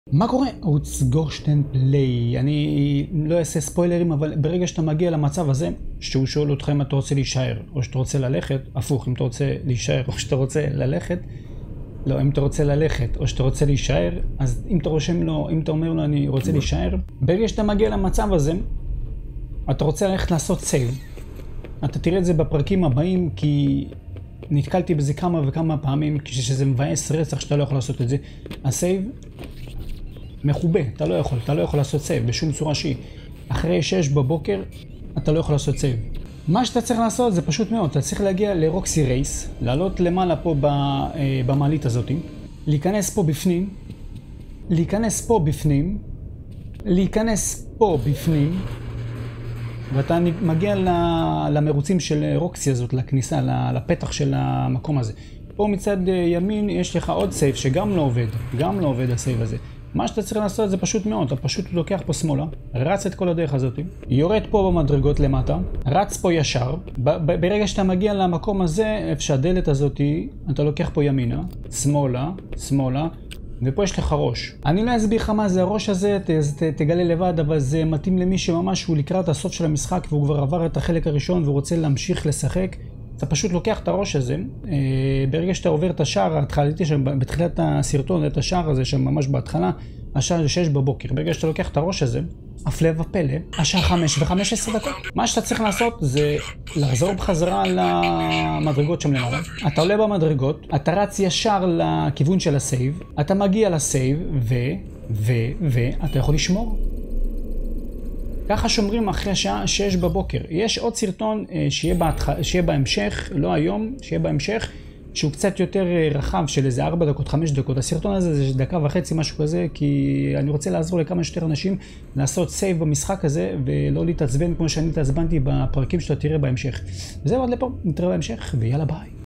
מה קורה? ערוץ גורשטיין פליי. אני לא אעשה ספוילרים, אבל ברגע שאתה מגיע למצב הזה, שהוא שואל אותך אם אתה רוצה להישאר או שאתה רוצה ללכת, הפוך, אם אתה רוצה להישאר או שאתה רוצה ללכת, לא, אם אתה רוצה ללכת או שאתה רוצה להישאר, אז אם אתה רושם לו, אם אתה אומר לו אני רוצה להישאר, ברגע שאתה מגיע למצב הזה, אתה רוצה ללכת לעשות סייב. אתה תראה את זה בפרקים הבאים, כי נתקלתי בזה כמה וכמה פעמים, כשזה מבאס רצח שאתה לא יכול לעשות את זה. הסייב מחובה, אתה לא יכול לעשות סייב בשום צורה שהיא. אחרי 6 בבוקר אתה לא יכול לעשות סייב. מה שאתה צריך לעשות זה פשוט מאוד, אתה צריך להגיע לרוקסי רייס, לעלות למעלה פה במעלית הזאת, להיכנס פה בפנים, להיכנס פה בפנים, ואתה מגיע למרוצים של רוקסי הזאת, לכניסה, לפתח של המקום הזה. פה מצד ימין יש לך עוד סייב שגם לא עובד הסייב הזה. מה שאתה צריך לעשות זה פשוט מאוד, אתה פשוט לוקח פה שמאלה, רץ את כל הדרך הזאת, יורד פה במדרגות למטה, רץ פה ישר, ברגע שאתה מגיע למקום הזה, איפה שהדלת הזאת, אתה לוקח פה ימינה, שמאלה, ופה יש לך ראש. אני לא אסביר לך מה זה הראש הזה, תגלה לבד, אבל זה מתאים למי שממש הוא לקראת הסוף של המשחק, והוא כבר עבר את החלק הראשון ורוצה להמשיך לשחק. אתה פשוט לוקח את הראש הזה, ברגע שאתה עובר את השער ההתחלתי שם, בתחילת הסרטון, את השער הזה שם ממש בהתחלה, השער זה 6 בבוקר. ברגע שאתה לוקח את הראש הזה, הפלא ופלא, השעה 5:15. מה שאתה צריך לעשות זה לחזור בחזרה למדרגות שם למעלה. אתה עולה במדרגות, אתה רץ ישר לכיוון של הסייב, אתה מגיע לסייב, ואתה יכול לשמור. ככה שומרים אחרי השעה 6 בבוקר. יש עוד סרטון שיהיה בהמשך, לא היום, שיהיה בהמשך, שהוא קצת יותר רחב של איזה 4 דקות, 5 דקות. הסרטון הזה זה 1.5 דקות, משהו כזה, כי אני רוצה לעזור לכמה שיותר אנשים לעשות סייב במשחק הזה, ולא להתעצבן כמו שאני התעצבנתי בפרקים שאתה תראה בהמשך. וזהו, עד לפה, נתראה בהמשך, ויאללה ביי.